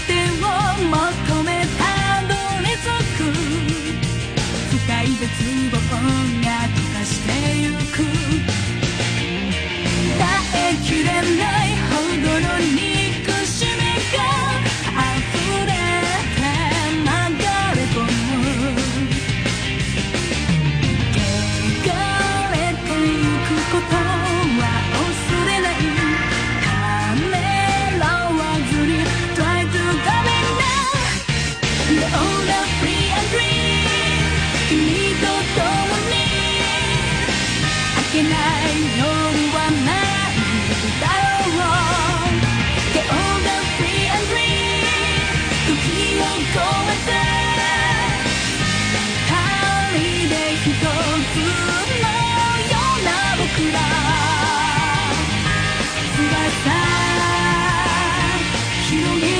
てを求めたどり着く深い絶望が溶かしてゆく耐えきれないほどの憎しみが溢れて流れ込む汚れてゆくことは恐れないためらわずに Try to come in now You're all the free and dream 君と共に明けない夜はないだろう Get all the free and dream 時を超えて針で一つのような僕ら翼広げ